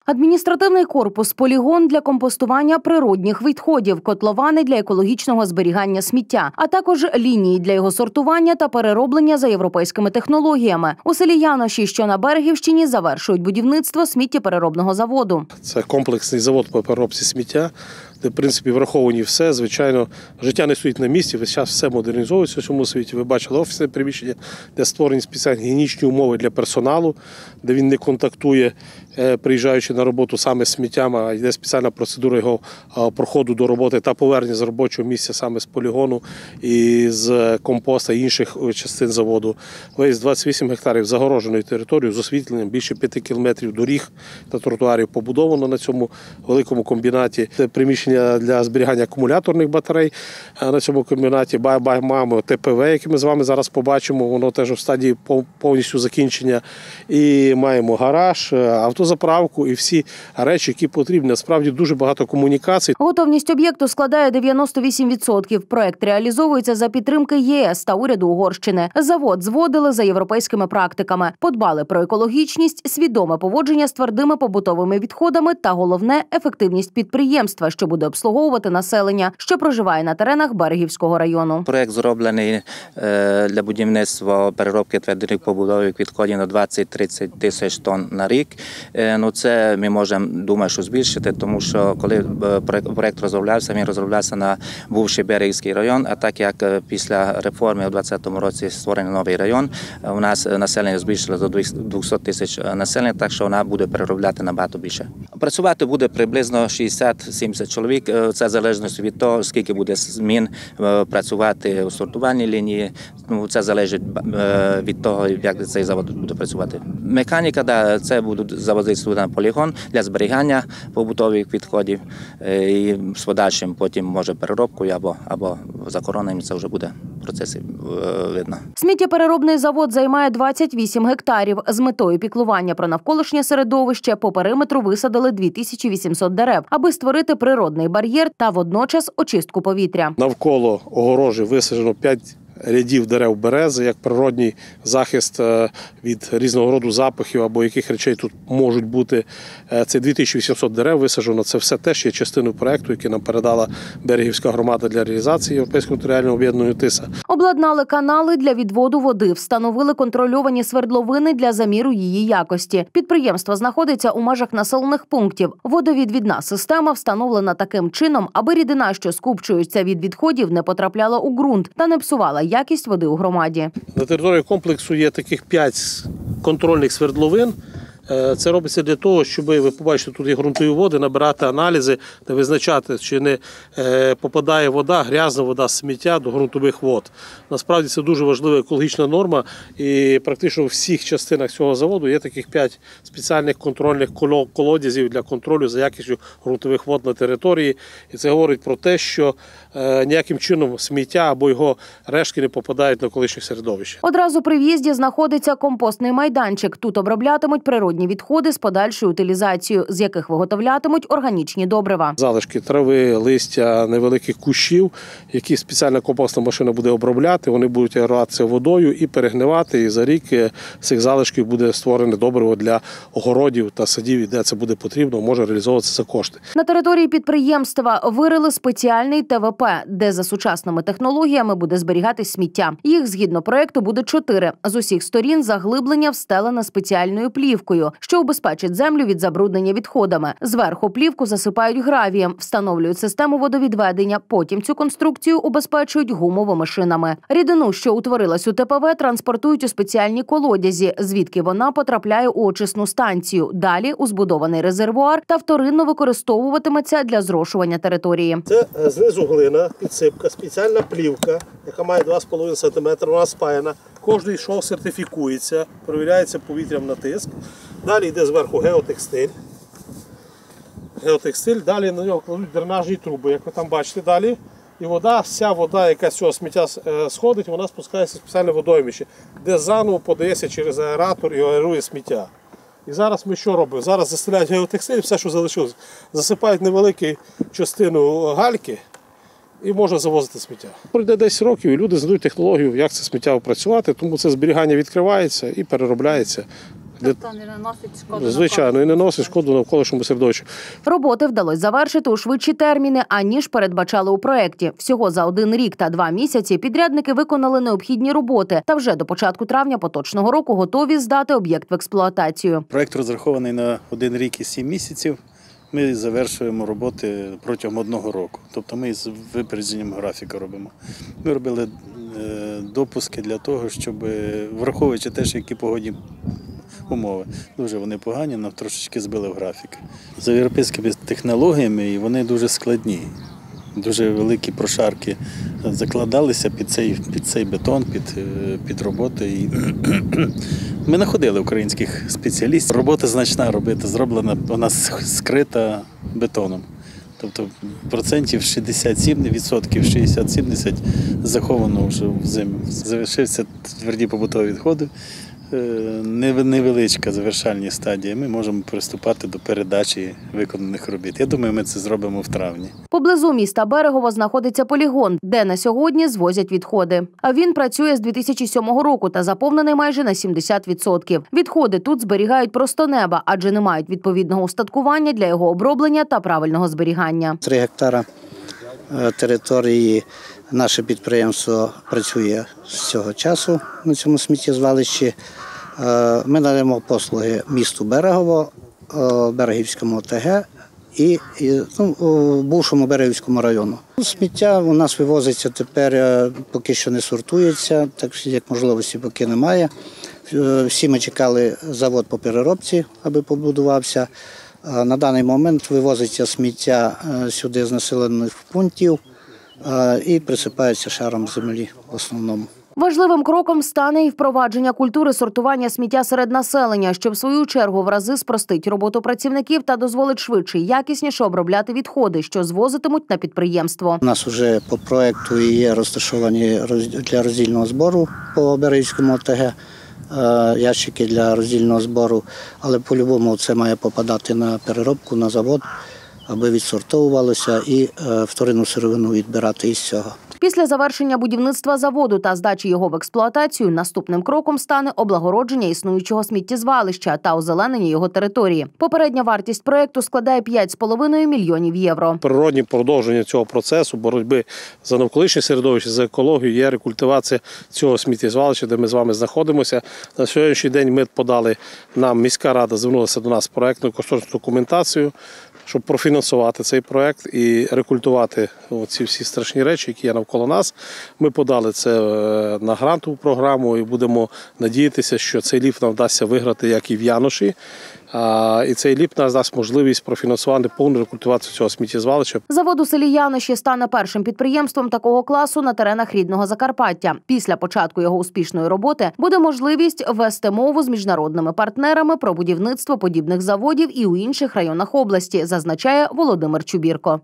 Адміністративний корпус – полігон для компостування природних відходів, котловани для екологічного зберігання сміття, а також лінії для його сортування та перероблення за європейськими технологіями. У селі Яноші, що на Берегівщині, завершують будівництво сміттєпереробного заводу. Це комплексний завод по переробці сміття, де, в принципі, враховані все. Звичайно, життя не стоїть на місці, весь час все модернізовується у цьому світі. Ви бачили офісне приміщення, де створені спеціальні гігієнічні умови для персоналу, де він не контактує, приїжджаючи на роботу саме з сміттям, а йде спеціальна процедура його проходу до роботи та повернення з робочого місця саме з полігону і з компоста і інших частин заводу. Весь 28 гектарів загороженої території з освітленням, більше 5 кілометрів доріг та тротуарів побудовано на цьому великому комбінаті. Це приміщення для зберігання акумуляторних батарей на цьому комбінаті. Маємо ТПВ, яке ми з вами зараз побачимо, воно теж в стадії повністю закінчення. І маємо гараж, автозаправку і всі речі, які потрібні. Насправді дуже багато комунікацій. Готовність об'єкту складає 98%. Проект реалізовується за підтримки ЄС та уряду Угорщини. Завод зводили за європейськими практиками. Подбали про екологічність, свідоме поводження з твердими побутовими відходами та, головне, ефективність підприємства, що буде обслуговувати населення, що проживає на теренах Берегівського району. Проект зроблений для будівництва переробки твердих побутових відходів на 20-30 тисяч тонн на рік. Це ми можемо, думаю, що збільшити, тому що коли проект розроблявся, він розроблявся на бувший Берегівський район, а так як після реформи у 2020 році створений новий район, у нас населення збільшило до 200 тисяч населення, так що вона буде переробляти набагато більше. Працювати буде приблизно 60-70 чоловік, це залежно від того, скільки буде змін працювати у сортувальній лінії, це залежить від того, як цей завод буде працювати. Механіка, це будуть завозити сюди на полігон для зберігання побутових відходів і з подальшим потім може переробкою або за коронами, це вже буде в процесі видно. Сміттєпереробний завод займає 28 гектарів. З метою піклування про навколишнє середовище по периметру висадили 2800 дерев, аби створити природний бар'єр та водночас очистку повітря. Навколо огорожі висаджено 5 рядів дерев берези, як природній захист від різного роду запахів або яких речей тут можуть бути. Це 2800 дерев висаджено. Це все теж є частиною проєкту, який нам передала Берегівська громада для реалізації Європейського територіального об'єднання ТИСА. Обладнали канали для відводу води, встановили контрольовані свердловини для заміру її якості. Підприємство знаходиться у межах населених пунктів. Водовідвідна система встановлена таким чином, аби рідина, що скупчується від відходів, не потрапляла у ґрунт та не псувала якість води у громаді. На території комплексу є таких 5 контрольних свердловин. Це робиться для того, щоб, ви побачите, тут є ґрунтові води, набирати аналізи та визначати, чи не попадає вода, грязна вода, сміття до ґрунтових вод. Насправді це дуже важлива екологічна норма і практично у всіх частинах цього заводу є таких 5 спеціальних контрольних колодязів для контролю за якістю ґрунтових вод на території. І це говорить про те, що ніяким чином сміття або його рештки не попадають на колишнє середовище. Одразу при в'їзді знаходиться компостний майданчик. Тут оброблятимуть природні відходи з подальшою утилізацією, з яких виготовлятимуть органічні добрива. Залишки трави, листя, невеликих кущів, які спеціальна компостна машина буде обробляти, вони будуть аеруватися водою і перегнивати, і за рік з цих залишків буде створене добриво для огородів та садів, і де це буде потрібно, може реалізовуватися за кошти. На території підприємства вирили спеціальний ТВП, де за сучасними технологіями буде зберігати сміття. Їх, згідно проєкту, буде 4. З усіх сторін заглиблення встелене спеціальною плівкою, що убезпечить землю від забруднення відходами. Зверху плівку засипають гравієм, встановлюють систему водовідведення, потім цю конструкцію убезпечують гумовими шинами. Рідину, що утворилась у ТПВ, транспортують у спеціальні колодязі, звідки вона потрапляє у очисну станцію. Далі у збудований резервуар та вторинно використовуватиметься для зрошування території. Це знизу глина, підсипка, спеціальна плівка, яка має 2,5 см, вона спаяна. Кожний шов сертифікується, перевіряється повітрям на тиск. Далі йде зверху геотекстиль. Далі на нього кладуть дренажні труби, як ви там бачите далі. І вода, вся вода, яка з цього сміття сходить, вона спускається в спеціальне водоймище, де заново подається через аератор і аерує сміття. І зараз ми що робимо? Зараз застеляють геотекстиль, все, що залишилось, засипають невелику частину гальки, і можна завозити сміття. Пройде 10 років, і люди знайдуть технологію, як це сміття опрацювати, тому це зберігання відкривається і переробляється Тобто не наносить шкоду? Звичайно, і не носить шкоду навколишньому середовищу. Роботи вдалося завершити у швидші терміни, аніж передбачали у проєкті. Всього за 1 рік та 2 місяці підрядники виконали необхідні роботи та вже до початку травня поточного року готові здати об'єкт в експлуатацію. Проєкт розрахований на 1 рік і 7 місяців. Ми завершуємо роботи протягом 1 року. Тобто ми з випередженням графіка робимо. Ми робили допуски для того, щоб, враховуючи те, які погодні умови. Дуже вони погані, нам трошечки збили в графік. За європейськими технологіями і вони дуже складні. Дуже великі прошарки закладалися під цей бетон, під роботу. І ми знаходили українських спеціалістів. Робота значна робити, зроблена, вона скрита бетоном. Тобто процентів 60-70 заховано вже в землі. Залишився тверді побутові відходи. Невеличка завершальні стадії. Ми можемо приступати до передачі виконаних робіт. Я думаю, ми це зробимо в травні. Поблизу міста Берегово знаходиться полігон, де на сьогодні звозять відходи. А він працює з 2007 року та заповнений майже на 70%. Відходи тут зберігають просто неба, адже не мають відповідного устаткування для його оброблення та правильного зберігання. 3 гектара території наше підприємство працює з цього часу на цьому сміттєзвалищі. Ми надаємо послуги місту Берегово, Берегівському ОТГ і бувшому Берегівському району. Сміття у нас вивозиться тепер, поки що не сортується, так як можливості поки немає. Всі ми чекали завод по переробці, аби побудувався. На даний момент вивозиться сміття сюди з населених пунктів і присипається шаром землі в основному. Важливим кроком стане і впровадження культури сортування сміття серед населення, що в свою чергу в рази спростить роботу працівників та дозволить швидше і якісніше обробляти відходи, що звозитимуть на підприємство. У нас вже по проєкту є розташовані для роздільного збору по Берегівському ОТГ ящики для роздільного збору, але по-любому це має попадати на переробку, на завод, аби відсортовувалося і вторинну сировину відбирати із цього. Після завершення будівництва заводу та здачі його в експлуатацію наступним кроком стане облагородження існуючого сміттєзвалища та озеленення його території. Попередня вартість проєкту складає 5,5 мільйонів євро. Природні продовження цього процесу боротьби за навколишнє середовище, за екологію є рекультивація цього сміттєзвалища, де ми з вами знаходимося. На сьогоднішній день ми подали, нам міська рада звернулася до нас з проєктною кошторисною документацією, щоб профінансувати цей проєкт і рекультувати ці всі страшні речі, які є навколо нас. Ми подали це на грантову програму і будемо надіятися, що цей ліфт нам вдасться виграти, як і в Яноші. І цей ліфт нас дасть можливість профінансувати повну рекультивацію цього сміттєзвалища. Завод у селі Яноші стане першим підприємством такого класу на теренах рідного Закарпаття. Після початку його успішної роботи буде можливість вести мову з міжнародними партнерами про будівництво подібних заводів і у інших районах області, зазначає Володимир Чубірко.